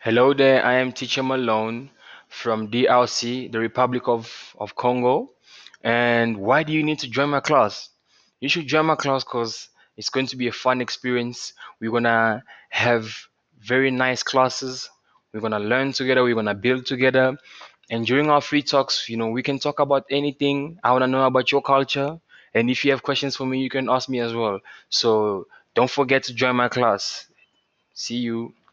Hello there, I am teacher Malone from DRC, the Republic of Congo. And why do you need to join my class? You should join my class because it's going to be a fun experience. We're gonna have very nice classes. We're gonna learn together, we're gonna build together. And during our free talks, we can talk about anything. I wanna know about your culture. And if you have questions for me, you can ask me as well. So don't forget to join my class. See you.